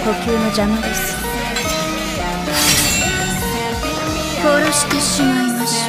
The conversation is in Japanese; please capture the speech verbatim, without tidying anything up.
呼吸の邪魔です。殺してしまいましょう。